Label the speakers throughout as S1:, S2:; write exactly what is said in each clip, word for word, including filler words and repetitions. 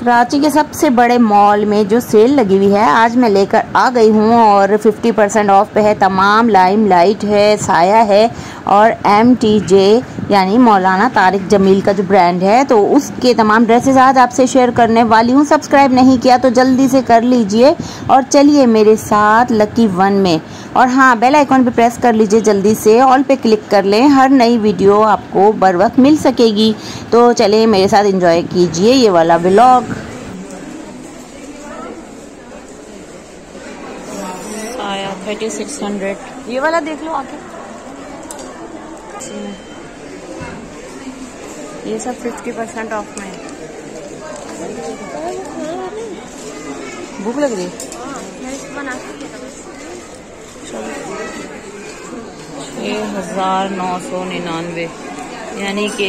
S1: कराची के सबसे बड़े मॉल में जो सेल लगी हुई है आज मैं लेकर आ गई हूँ और पचास परसेंट ऑफ पे है तमाम। लाइम लाइट है, साया है और एम टी जे यानी मौलाना तारिक जमील का जो ब्रांड है तो उसके तमाम ड्रेसेस आज आपसे शेयर करने वाली हूँ। सब्सक्राइब नहीं किया तो जल्दी से कर लीजिए और चलिए मेरे साथ लकी वन में। और हाँ, बेल आइकॉन पे प्रेस कर लीजिए जल्दी से, ऑल पे क्लिक कर लें, हर नई वीडियो आपको बर वक्त मिल सकेगी। तो चलिए मेरे साथ एंजॉय कीजिए ये वाला व्लॉग। आया थर्टी सिक्स हंड्रेड, ये वाला देख लो आके। ये सब फिफ्टी परसेंट ऑफ में। भूख लग रही है। छः हजार नौ सौ निन्यानवे यानी कि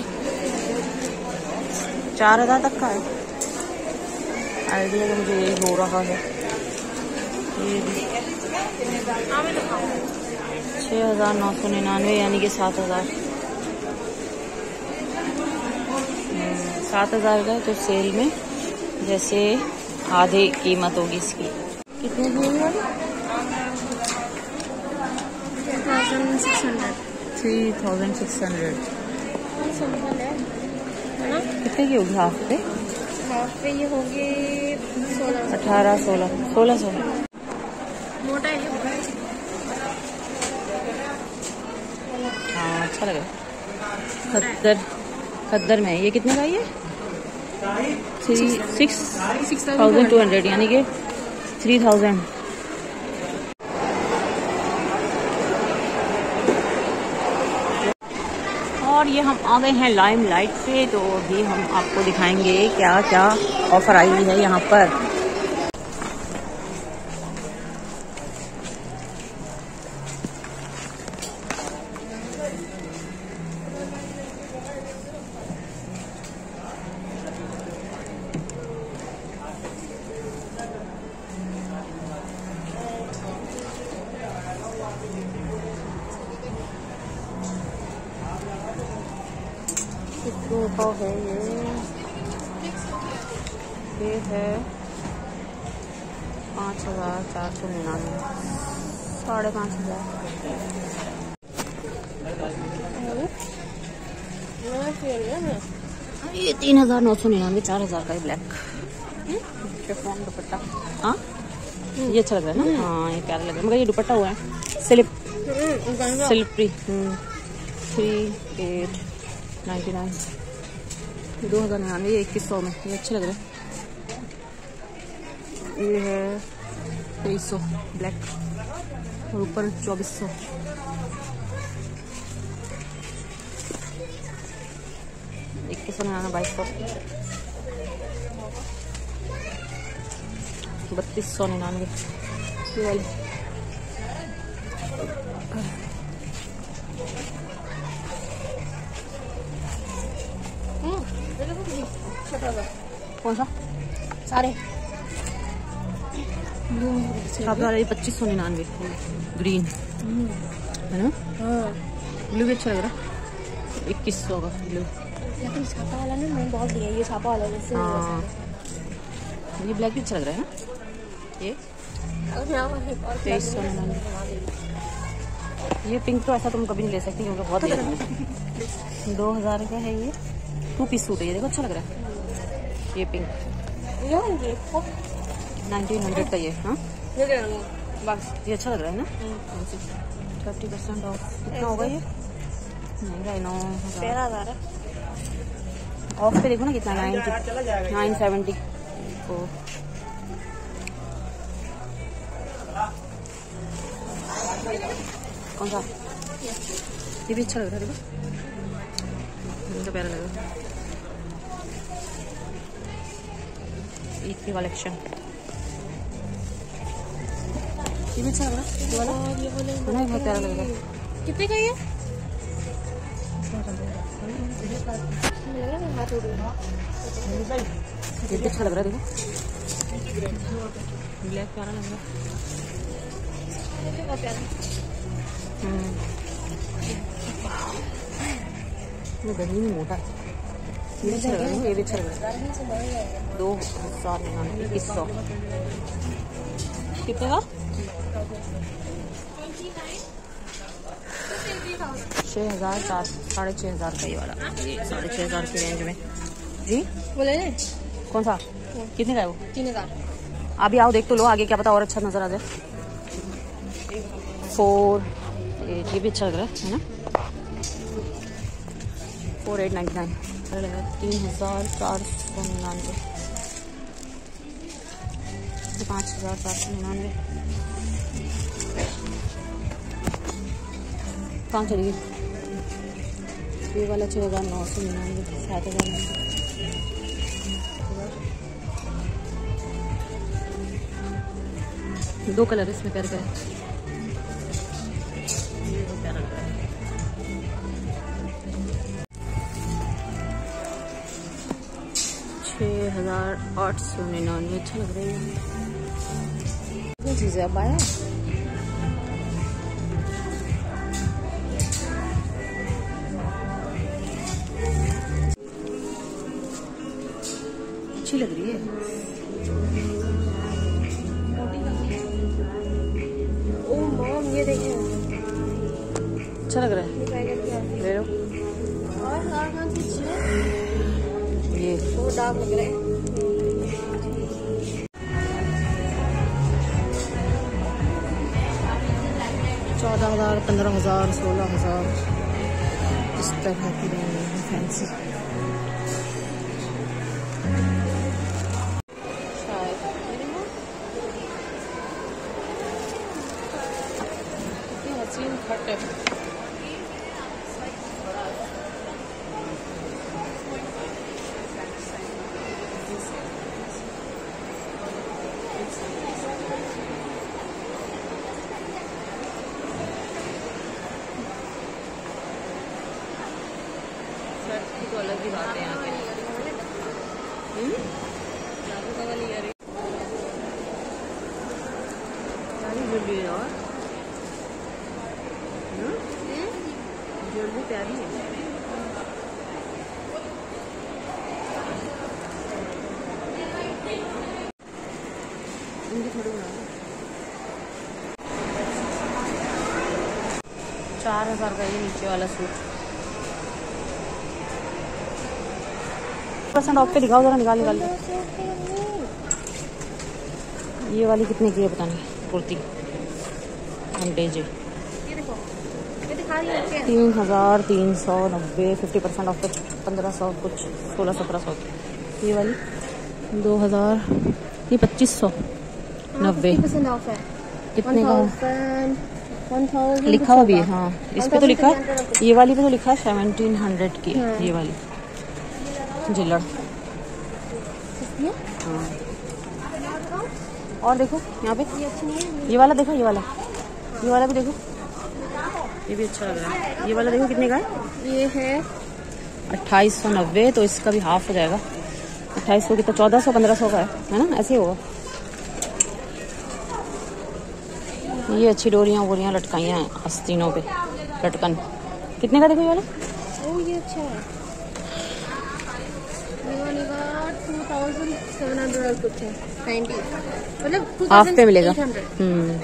S1: चार हजार तक का है। आइडिया तो मुझे यही हो रहा है। ये छः हजार नौ सौ निन्यानवे यानी कि सात हजार सात हजार का। तो सेल में जैसे आधे कीमत होगी इसकी। कितने की होगी? Three thousand six hundred. कितने की होगी हाफ पे?
S2: हाफ पे ये होगी सोलह
S1: अठारह सोलह सोलह सौ।
S2: मोटा है।
S1: हाँ अच्छा लगा। खद्दर खद्दर में ये कितने का? ये three six six thousand two hundred यानी कि थ्री थाउजेंड। और ये हम आ गए हैं लाइम लाइट पे। तो अभी हम आपको दिखाएंगे क्या क्या ऑफर आई हुई है यहाँ पर। कितने का है ये? ये है पाँच हजार चार सौ निन्यानवे, साढ़े पाँच हजार। ये तीन हजार नौ सौ निन्यानवे, चार हजार का है ब्लैक शिफॉन दुपट्टा। हाँ ये अच्छा लग रहा है ना। हाँ ये प्यारा लग रहा है मगर ये दुपट्टा हुआ है slip slippery. Three eight ninety nine, दो हजार निन्यानवे, ये इक्कीस सौ में। ये अच्छे लग रहे हैं। ये है तेईस सौ ब्लैक और ऊपर चौबीस सौ। इक्कीस सौ निन्यानवे, बाईस सौ, बत्तीस सौ निन्यानवे। ये वाली कौन सा? सारे पच्चीस सौ निन्यानवे ग्रीन है ना। ब्लू भी अच्छा लग रहा। इक्कीस सौ का ब्लू।
S2: लेकिन छापा वाला ना मैंने बहुत दिया। ये छापा वाला जैसे
S1: हाँ ये ब्लैक भी अच्छा लग रहा है ना। ये तेईस सौ निन्यानवे। ये पिंक तो ऐसा तुम कभी नहीं ले सकती क्योंकि बहुत है। दो हजार का है ये। टू पीस सूट है ये, देखो अच्छा लग रहा है। ये पिंक नाइनटीन हंड्रेड का ये। हाँ बस ये अच्छा लग रहा है ना। Thirty percent off. कितना होगा ये? महंगा है, नौ तेरह हजार। ऑफ पे देखो ना कितना, नाइन नाइन सेवेंटी। कौन सा? ये भी अच्छा लग रहा है, देखो तो प्यारा लग रहा है। ईद की कलेक्शन ये भी अच्छा लग रहा है। ये वाला नहीं बहुत प्यारा लग रहा है।
S2: कितने का ये?
S1: ये भी अच्छा लग रहा है, देखो ब्लैक प्यारा लग रहा है। हम्म ये गली में मोटा है। ये अच्छा लग रहा है, ये भी अच्छा लग रहा है। दो हजार निन्यानवे इक्कीस सौ कितने का? छः हजार चार साढ़े छः हजार का ये वाला, ये साढ़े छः हजार की रेंज में जी।
S2: बोले ले
S1: कौन सा? कितने का है वो?
S2: तीन हजार।
S1: अभी आओ देख तो लो, आगे क्या पता और अच्छा नजर आ जाए। फोर एट, ये भी अच्छा लग रहा है ना। फोर एट नाइन्टी नाइन, तीन हजार चार सौ निन्यानवे, पाँच हजार चार सौ निन्यानवे। कहाँ चली गई? ये वाला छः हजार नौ सौ निन्यानवे, सात हजार नौ। दो कलर इसमें प्यारे प्यारे, छः हजार आठ सौ निन्यानवे, अच्छा लग रहा है। ये चीज़ है, अब आया अच्छी लग रही है।
S2: ओ मॉम ये देखिए,
S1: अच्छा लग रहा है, ले लो।
S2: और और कौन सी चीज है?
S1: ये
S2: वो डार्क लग रहा है।
S1: चौदह हजार पंद्रह हजार सोलह हजार इस तरह की फैंसी। हसीन खट है। तो अलग ही बात है यहाँ पे। जादू का वाली यार ज्वेलरी है, और ज्वेलरी प्यारी है। इनकी थोड़ी बना चार हजार का ये नीचे वाला सूट। परसेंट ऑफ पे दिखाओ जरा, निकाल निकाल। ये वाली कितने की है पता नहीं, कुर्ती जी तीन हजार तीन सौ नब्बे, फिफ्टी परसेंट ऑफ पे पंद्रह सौ कुछ, सोलह सत्रह सौ की। ये वाली दो हजार, ये पच्चीस सौ नब्बे। कितने का लिखा हुआ भी है? हाँ, इस पे तो लिखा है, ये वाली पे तो लिखा है सेवनटीन हंड्रेड की। ये वाली जिलड़। हाँ, और देखो यहाँ पे ये वाला देखो, ये वाला ये वाला भी देखो, ये भी अच्छा लग रहा है। ये वाला देखो कितने का है?
S2: ये है
S1: अट्ठाईस सौ नब्बे, तो इसका भी हाफ हो जाएगा। अट्ठाईस सौ की तो चौदह सौ पंद्रह सौ का है, है ना, ऐसे ही होगा। ये अच्छी डोरियाँ वोरियाँ लटकाइयाँ हैं आस्तीनों पे, लटकन। कितने का देखो ये वाला?
S2: ओ ये अच्छा है, ये वाले का टू थाउजेंड सेवन हंड्रेड और कुछ है, नाइन्टी, मतलब
S1: हाफ पे मिलेगा। हम्म,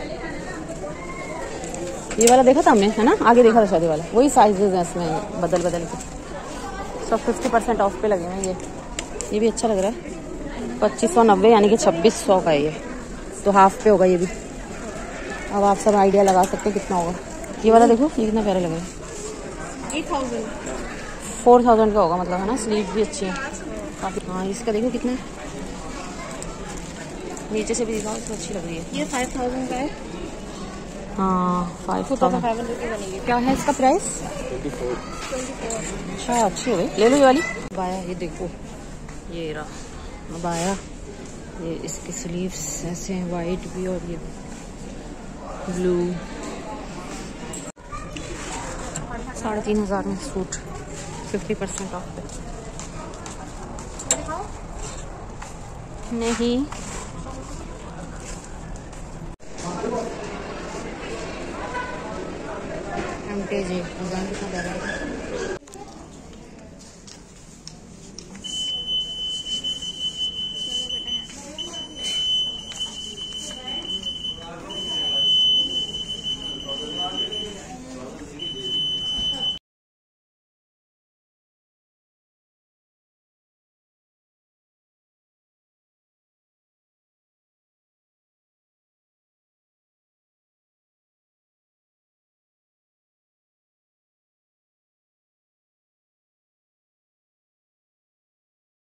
S1: ये वाला देखा था हमने, है ना, आगे देखा था शादी वाला। वही साइजेस हैं इसमें, बदल बदल के सब फिफ्टी परसेंट ऑफ पे लगे हैं। ये ये भी अच्छा लग रहा है, पच्चीस सौ नब्बे यानी कि छब्बीस सौ का है ये, तो हाफ पे होगा ये भी। अब आप सब आइडिया लगा सकते हैं कितना होगा। ये वाला देखो, ये कितना प्यारा लग रहा है।
S2: एट थाउजेंड
S1: फोर थाउजेंड का होगा मतलब, है ना। स्लीव भी अच्छी है काफी। हाँ, इसका देखो कितना है, नीचे से भी दिखाओ, इसको अच्छी लग रही है।
S2: ये फाइव थाउजेंड का है।
S1: हाँ, फाइव
S2: थाउजेंड फाइव हंड्रेड की बनेगी।
S1: क्या है इसका प्राइस? अच्छा, अच्छी हो गई, ले लो ये वाली। बाया, ये देखो, ये रहा बाया। ये इसकी स्लीव्स ऐसे हैं, वाइट भी और ये ब्लू। साढ़े तीन हजार में सूट, फिफ्टी परसेंट ऑफ पे। नहीं, एम टी जी कितना